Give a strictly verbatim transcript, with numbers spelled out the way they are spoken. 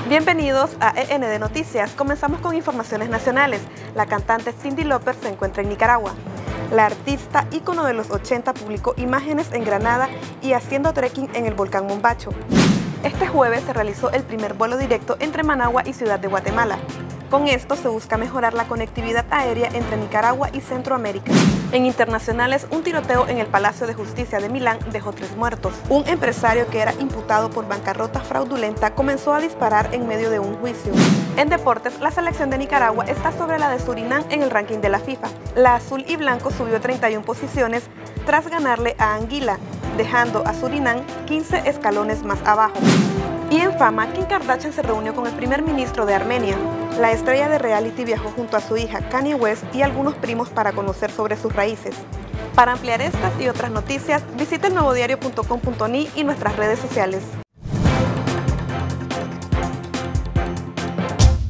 Bienvenidos a E N D Noticias. Comenzamos con informaciones nacionales. La cantante Cyndi Lauper se encuentra en Nicaragua. La artista ícono de los ochenta publicó imágenes en Granada y haciendo trekking en el volcán Mombacho. Este jueves se realizó el primer vuelo directo entre Managua y Ciudad de Guatemala. Con esto se busca mejorar la conectividad aérea entre Nicaragua y Centroamérica. En internacionales, un tiroteo en el Palacio de Justicia de Milán dejó tres muertos. Un empresario que era imputado por bancarrota fraudulenta comenzó a disparar en medio de un juicio. En deportes, la selección de Nicaragua está sobre la de Surinam en el ranking de la FIFA. La azul y blanco subió treinta y una posiciones tras ganarle a Anguila, dejando a Surinam quince escalones más abajo. Y en fama, Kim Kardashian se reunió con el primer ministro de Armenia. La estrella de reality viajó junto a su hija Kanye West y algunos primos para conocer sobre sus raíces. Para ampliar estas y otras noticias, visite el nuevo diario punto com punto ni y nuestras redes sociales.